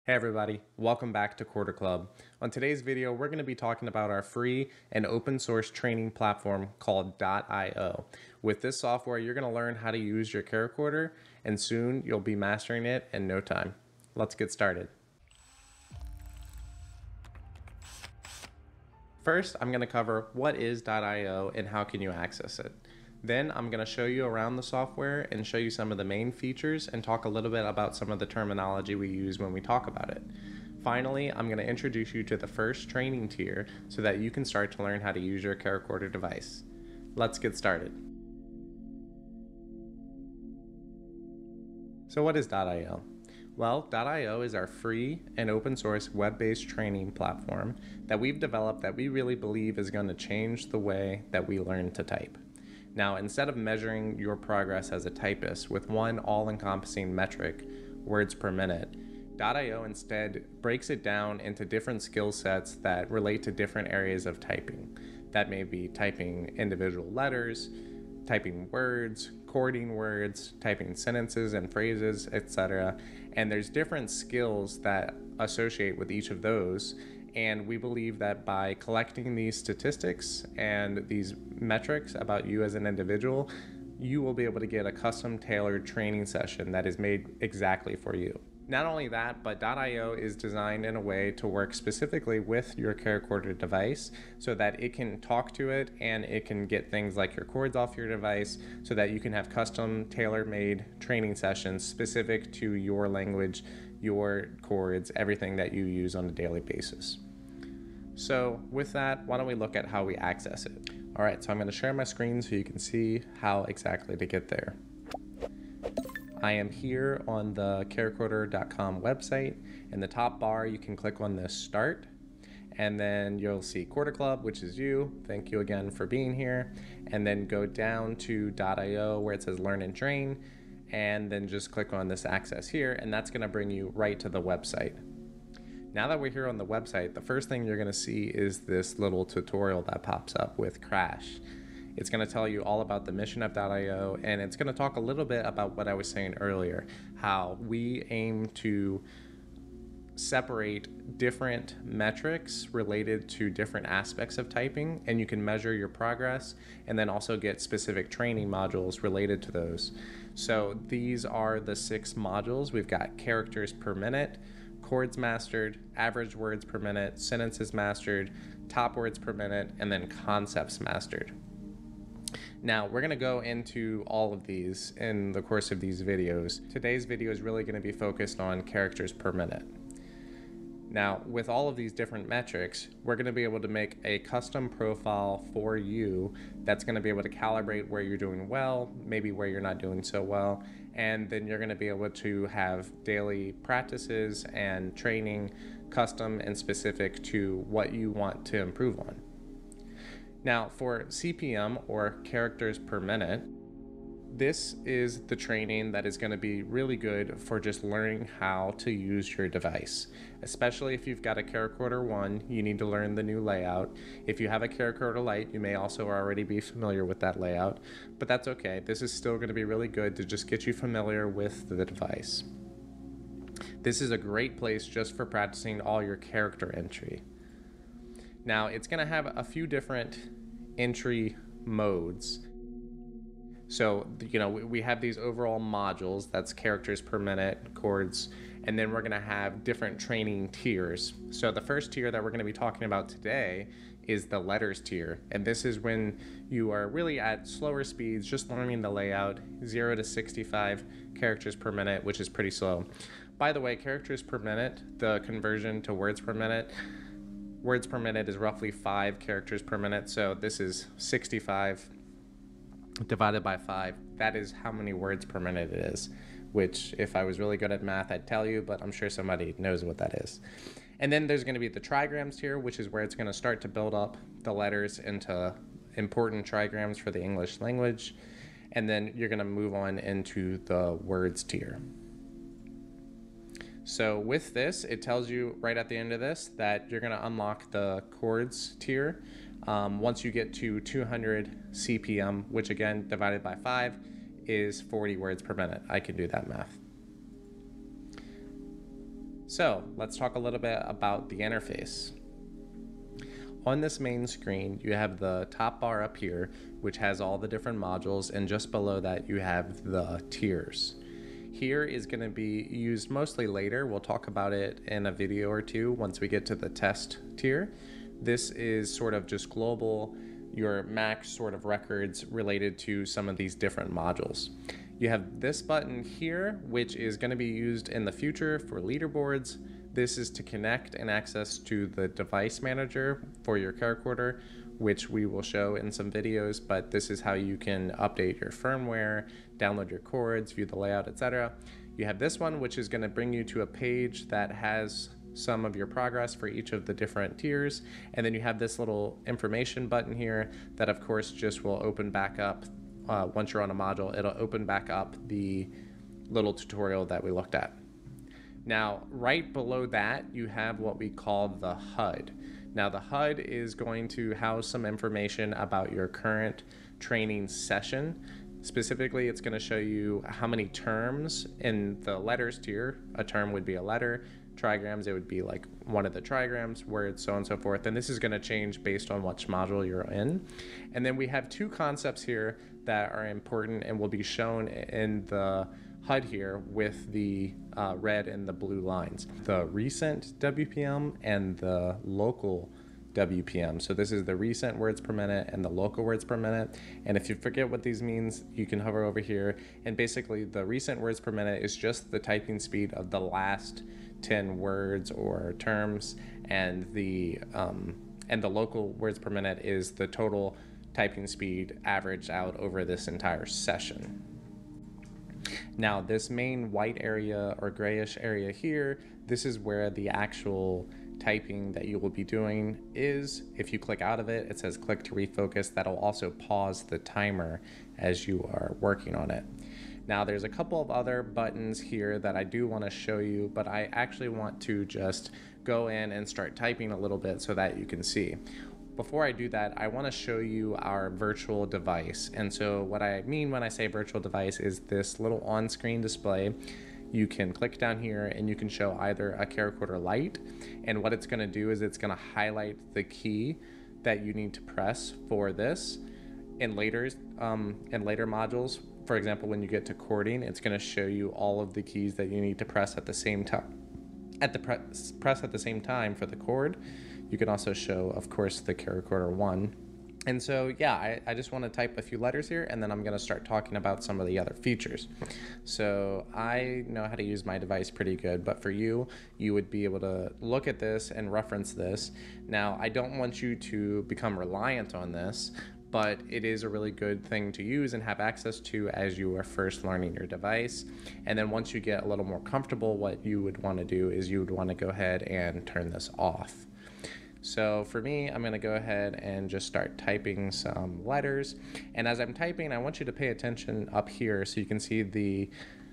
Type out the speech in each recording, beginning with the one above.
Hey everybody, welcome back to ChorderClub. On today's video, we're going to be talking about our free and open source training platform called .io. With this software, you're going to learn how to use your camcorder, and soon you'll be mastering it in no time. Let's get started. First, I'm going to cover what is .io and how can you access it. Then I'm going to show you around the software and show you some of the main features and talk a little bit about some of the terminology we use when we talk about it. Finally, I'm going to introduce you to the first training tier so that you can start to learn how to use your camcorder device. Let's get started. So what is .io? Well, .io is our free and open source web-based training platform that we've developed that we really believe is going to change the way that we learn to type. Now, instead of measuring your progress as a typist with one all-encompassing metric, words per minute, .io instead breaks it down into different skill sets that relate to different areas of typing. That may be typing individual letters, typing words, chording words, typing sentences and phrases, etc. And there's different skills that associate with each of those. And we believe that by collecting these statistics and these metrics about you as an individual, you will be able to get a custom tailored training session that is made exactly for you. Not only that, but .io is designed in a way to work specifically with your camcorder device so that it can talk to it and it can get things like your chords off your device so that you can have custom tailor-made training sessions specific to your language, your chords, everything that you use on a daily basis. So with that, why don't we look at how we access it? All right, so I'm going to share my screen so you can see how exactly to get there. I am here on the ChorderClub.com website. In the top bar, you can click on this Start, and then you'll see ChorderClub, which is you. Thank you again for being here. And then go down to .io where it says Learn and Train, and then just click on this Access here, and that's going to bring you right to the website. Now that we're here on the website, the first thing you're going to see is this little tutorial that pops up with Crash. It's going to tell you all about the mission of .io, and it's going to talk a little bit about what I was saying earlier, how we aim to separate different metrics related to different aspects of typing, and you can measure your progress and then also get specific training modules related to those. So these are the 6 modules. We've got characters per minute, chords mastered, average words per minute, sentences mastered, top words per minute, and then concepts mastered. Now, we're going to go into all of these in the course of these videos. Today's video is really going to be focused on characters per minute. Now, with all of these different metrics, we're going to be able to make a custom profile for you that's going to be able to calibrate where you're doing well, maybe where you're not doing so well, and then you're going to be able to have daily practices and training custom and specific to what you want to improve on. Now, for CPM, or characters per minute, this is the training that is going to be really good for just learning how to use your device. Especially if you've got a camcorder 1, you need to learn the new layout. If you have a camcorder Lite, you may also already be familiar with that layout, but that's okay. This is still going to be really good to just get you familiar with the device. This is a great place just for practicing all your character entry. Now, it's going to have a few different entry modes. So, we have these overall modules, that's characters per minute, chords, and then we're going to have different training tiers. So the first tier that we're going to be talking about today is the letters tier. And this is when you are really at slower speeds, just learning the layout, 0 to 65 characters per minute, which is pretty slow. By the way, characters per minute, the conversion to words per minute is roughly 5 characters per minute. So this is 65 divided by 5. That is how many words per minute it is, which if I was really good at math, I'd tell you, but I'm sure somebody knows what that is. And then there's going to be the trigrams here, which is where it's going to start to build up the letters into important trigrams for the English language. And then you're going to move on into the words tier. So with this, it tells you right at the end of this that you're going to unlock the chords tier once you get to 200 CPM, which again, divided by 5 is 40 words per minute. I can do that math. So let's talk a little bit about the interface. On this main screen, you have the top bar up here, which has all the different modules, and just below that you have the tiers. Here is going to be used mostly later. We'll talk about it in a video or two once we get to the test tier. This is sort of just global, your max sort of records related to some of these different modules. You have this button here, which is going to be used in the future for leaderboards. This is to connect and access to the device manager for your ChorderClub, which we will show in some videos, but this is how you can update your firmware, download your chords, view the layout, etc. You have this one, which is going to bring you to a page that has some of your progress for each of the different tiers. And then you have this little information button here that of course just will open back up. Once you're on a module, it'll open back up the little tutorial that we looked at. Now, right below that, you have what we call the HUD. Now, the HUD is going to house some information about your current training session. Specifically, it's going to show you how many terms in the letters tier. A term would be a letter. Trigrams, it would be like one of the trigrams, words, so on and so forth. And this is going to change based on which module you're in. And then we have two concepts here that are important and will be shown in the HUD here with the red and the blue lines. The recent WPM and the local WPM. So this is the recent words per minute and the local words per minute. And if you forget what these means, you can hover over here. And basically the recent words per minute is just the typing speed of the last 10 words or terms, and the local words per minute is the total typing speed averaged out over this entire session. Now, this main white area or grayish area here, this is where the actual typing that you will be doing is. If you click out of it, it says click to refocus. That'll also pause the timer as you are working on it. Now, there's a couple of other buttons here that I do want to show you, but I actually want to just go in and start typing a little bit so that you can see. Before I do that, I want to show you our virtual device. And so what I mean when I say virtual device is this little on-screen display. You can click down here and you can show either a ChorderClub Lite, and what it's going to do is it's going to highlight the key that you need to press for this. In later modules, for example, when you get to chording, it's going to show you all of the keys that you need to press at the same time. Press at the same time for the chord. You can also show, of course, the ChorderClub 1. And so, yeah, I just want to type a few letters here, and then I'm going to start talking about some of the other features. So I know how to use my device pretty good, but for you, you would be able to look at this and reference this. Now, I don't want you to become reliant on this, but it is a really good thing to use and have access to as you are first learning your device. And then once you get a little more comfortable, what you would want to do is you would want to go ahead and turn this off. So for me, I'm going to go ahead and just start typing some letters. And as I'm typing, I want you to pay attention up here so you can see the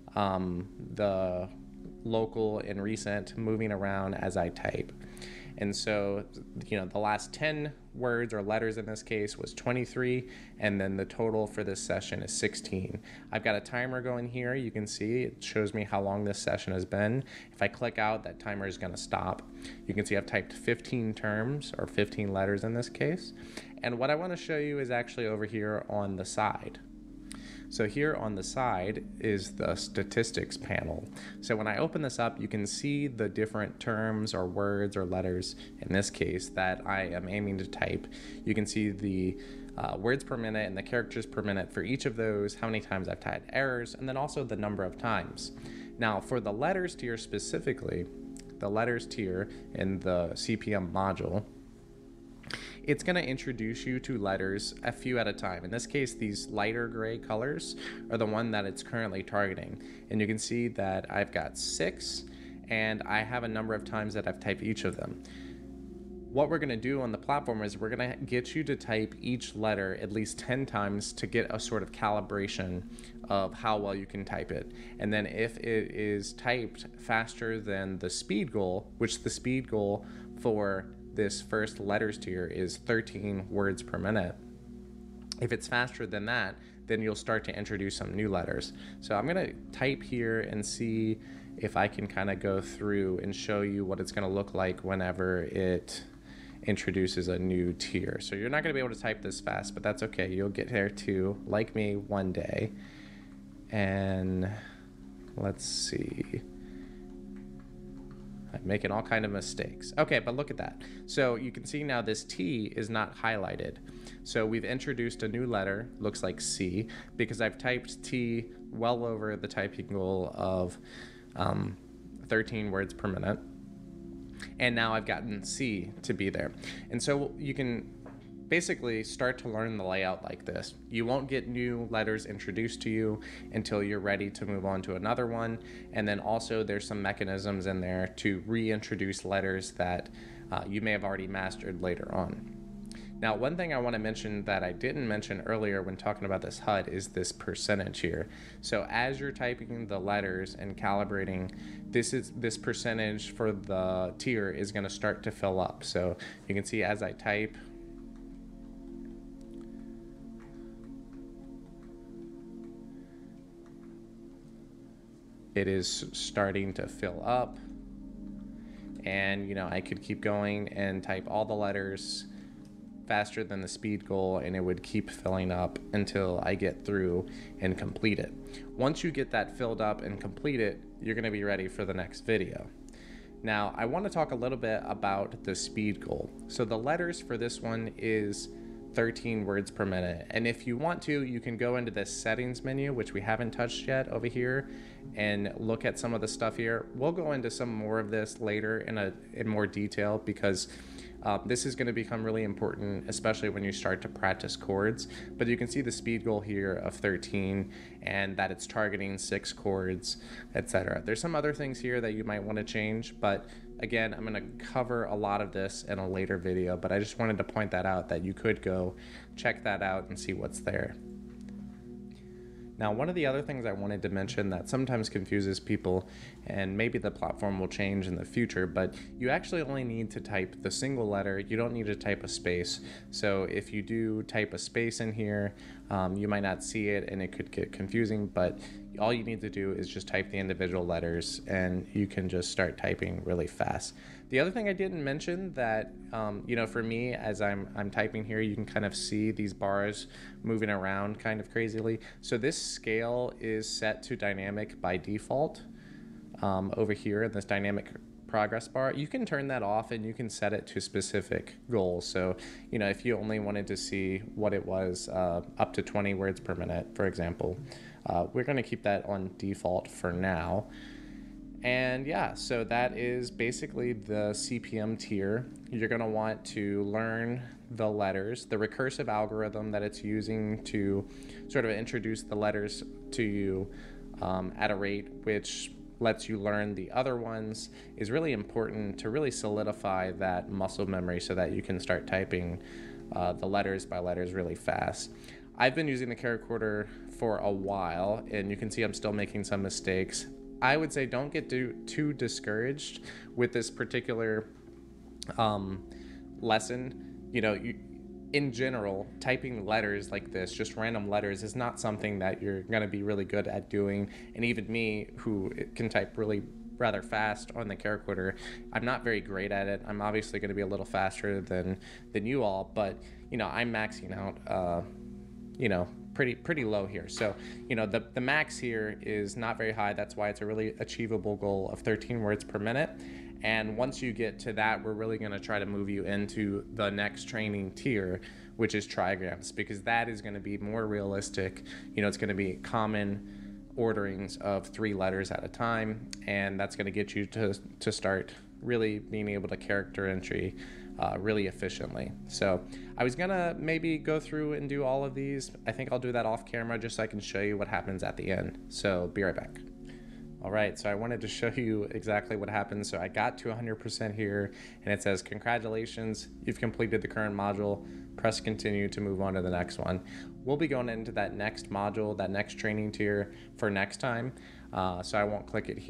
local and recent moving around as I type. And so, you know, the last 10 words or letters in this case was 23, and then the total for this session is 16. I've got a timer going here. You can see it shows me how long this session has been. If I click out, that timer is going to stop. You can see I've typed 15 terms or 15 letters in this case. And what I want to show you is actually over here on the side. So here on the side is the statistics panel. So when I open this up, you can see the different terms or words or letters, in this case, that I am aiming to type. You can see the words per minute and the characters per minute for each of those, how many times I've typed errors, and then also the number of times. Now for the letters tier specifically, the letters tier in the CPM module, it's going to introduce you to letters a few at a time. In this case, these lighter gray colors are the one that it's currently targeting. And you can see that I've got 6, and I have a number of times that I've typed each of them. What we're going to do on the platform is we're going to get you to type each letter at least 10 times to get a sort of calibration of how well you can type it. And then if it is typed faster than the speed goal, which the speed goal for this first letters tier is 13 words per minute. If it's faster than that, then you'll start to introduce some new letters. So I'm going to type here and see if I can kind of go through and show you what it's going to look like whenever it introduces a new tier. So you're not going to be able to type this fast, but that's okay. You'll get there too, like me, one day. And let's see. I'm making all kind of mistakes. Okay, but look at that. So you can see now this T is not highlighted. So we've introduced a new letter, looks like C, because I've typed T well over the typing goal of 13 words per minute. And now I've gotten C to be there. And so you can basically start to learn the layout like this. You won't get new letters introduced to you until you're ready to move on to another one. And then also there's some mechanisms in there to reintroduce letters that you may have already mastered later on. Now, one thing I want to mention that I didn't mention earlier when talking about this HUD is this percentage here. So as you're typing the letters and calibrating, this percentage for the tier is going to start to fill up. So you can see as I type, it is starting to fill up. And, you know, I could keep going and type all the letters faster than the speed goal, and it would keep filling up until I get through and complete it. Once you get that filled up and complete it, you're going to be ready for the next video. Now, I want to talk a little bit about the speed goal. So the letters for this one is 13 words per minute. And if you want to, you can go into this settings menu, which we haven't touched yet over here, and look at some of the stuff here. We'll go into some more of this later in more detail, because this is going to become really important, especially when you start to practice chords. But you can see the speed goal here of 13 and that it's targeting 6 chords, etc. There's some other things here that you might want to change, but again, I'm going to cover a lot of this in a later video, but I just wanted to point that out, that you could go check that out and see what's there. Now, one of the other things I wanted to mention that sometimes confuses people, and maybe the platform will change in the future, but you actually only need to type the single letter. You don't need to type a space. So if you do type a space in here, you might not see it and it could get confusing, but all you need to do is just type the individual letters and you can just start typing really fast. The other thing I didn't mention that, you know, for me, as I'm typing here, you can kind of see these bars moving around kind of crazily. So this scale is set to dynamic by default over here in this dynamic progress bar. You can turn that off and you can set it to specific goals. So, you know, if you only wanted to see what it was up to 20 words per minute, for example, we're going to keep that on default for now. And yeah, so that is basically the CPM tier. You're going to want to learn the letters, the recursive algorithm that it's using to sort of introduce the letters to you at a rate which lets you learn the other ones is really important to really solidify that muscle memory so that you can start typing the letters by letters really fast. I've been using the ChorderClub for a while, and you can see I'm still making some mistakes. I would say don't get too discouraged with this particular lesson. You know, in general, typing letters like this, just random letters, is not something that you're going to be really good at doing. And even me, who can type really rather fast on the ChorderClub, I'm not very great at it. I'm obviously going to be a little faster than you all, but you know, I'm maxing out you know, pretty low here. So, you know, the max here is not very high. That's why it's a really achievable goal of 13 words per minute. And once you get to that, we're really going to try to move you into the next training tier, which is trigrams, because that is going to be more realistic. You know, it's going to be common orderings of 3 letters at a time, and that's going to get you to start really being able to character entry really efficiently. So I was gonna maybe go through and do all of these. I think I'll do that off camera just so I can show you what happens at the end. So be right back. All right, so I wanted to show you exactly what happens. So I got to 100% here, and it says, congratulations, you've completed the current module. Press continue to move on to the next one. We'll be going into that next module, that next training tier for next time. So I won't click it here,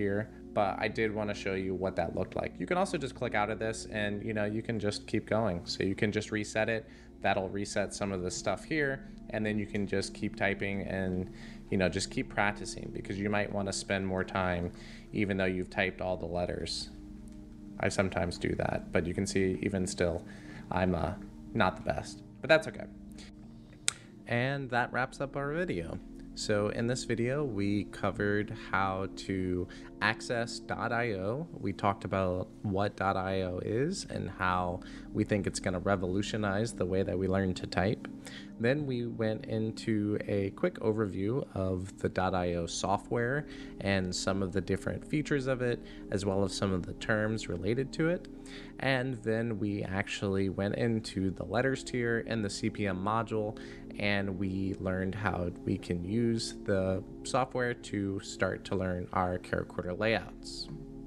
but I did want to show you what that looked like. You can also just click out of this and you can just keep going. So you can just reset it. That'll reset some of the stuff here, and then you can just keep typing and just keep practicing, because you might want to spend more time even though you've typed all the letters. I sometimes do that, but you can see even still I'm not the best, but that's okay. And that wraps up our video. So in this video, we covered how to access .io. We talked about what .io is and how we think it's going to revolutionize the way that we learn to type. Then we went into a quick overview of the .io software and some of the different features of it, as well as some of the terms related to it. And then we actually went into the letters tier and the CPM module, and we learned how we can use the software to start to learn our ChorderClub layouts.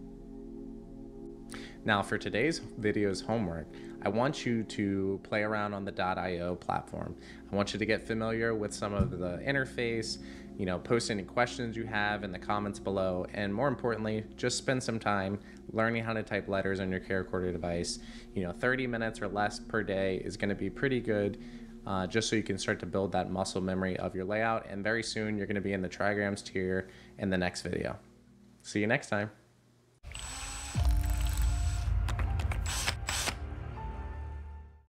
Now for today's video's homework, I want you to play around on the .io platform. I want you to get familiar with some of the interface, post any questions you have in the comments below, and more importantly, just spend some time learning how to type letters on your ChorderClub device. 30 minutes or less per day is going to be pretty good, just so you can start to build that muscle memory of your layout, and very soon you're going to be in the trigrams tier in the next video. See you next time.